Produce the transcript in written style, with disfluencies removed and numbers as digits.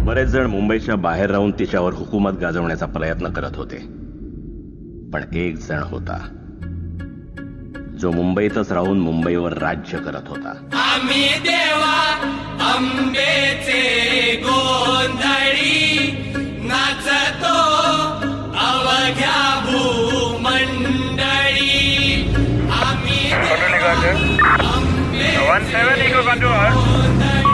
बरेच जण मुंबईच्या बाहेर राहून तिच्यावर हुकूमत गाजवण्याचा प्रयत्न करत होते, पण एक जण होता जो मुंबईतच राहून मुंबईवर राज्य करत होता. आम्ही देवा अंबेचे गोंधळी नाचतो अवघ्या भूमंडळी. आम्ही देवा अंबेचे गोंधळी